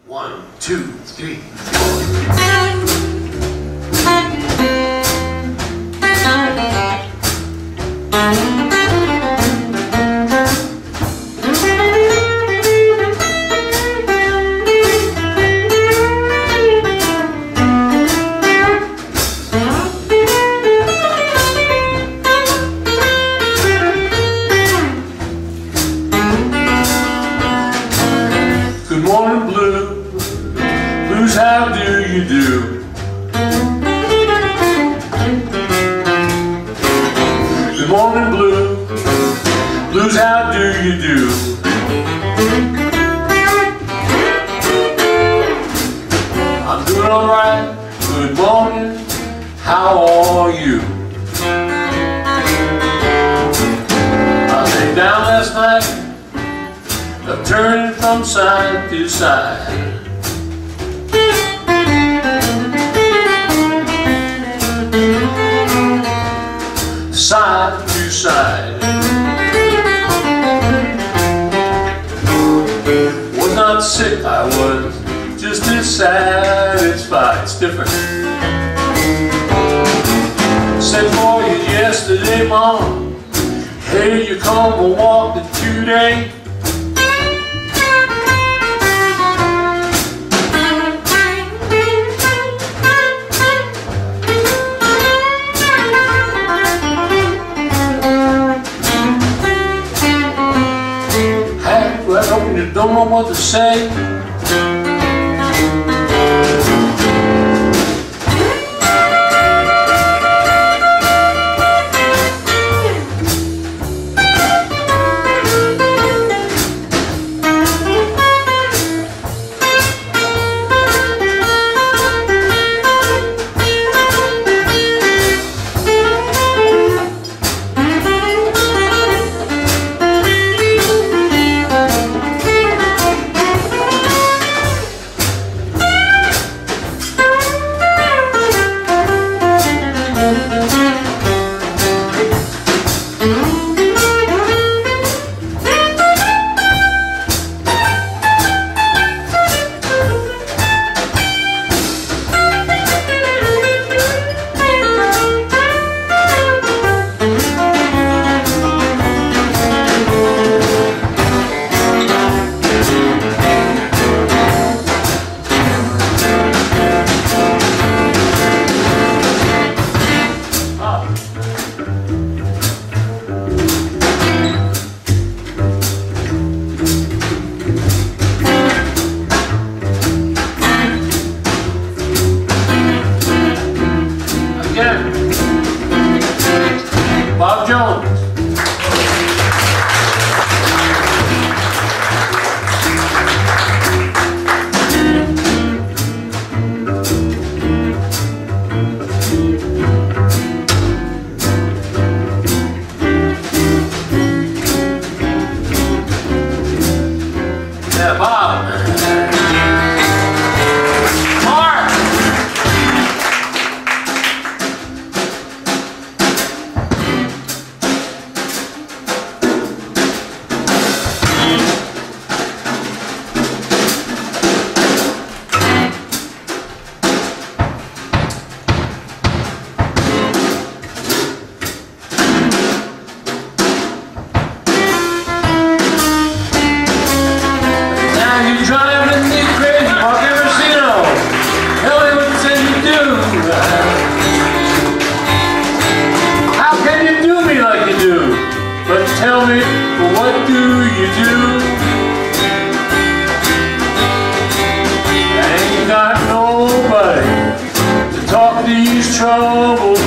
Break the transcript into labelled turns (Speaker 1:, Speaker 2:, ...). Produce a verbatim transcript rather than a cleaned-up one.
Speaker 1: One, two, three, four. Good morning, blue. Blues, how do you do? Good morning, blue. Blues, how do you do? I'm doing alright. Good morning. How are you? I lay down last night, I'm turning from side to side. Side to side. Was not sick, I was just dissatisfied. It's different. Said for you yesterday, Mom. Hey, you come and walk the today. You don't know what to say. Bob Jones. Yeah, Bob. Mark. You driving me crazy, Mark Ambrosino. Tell me what you you do. How can you do me like you do? But tell me, what do you do? I ain't got nobody to talk these troubles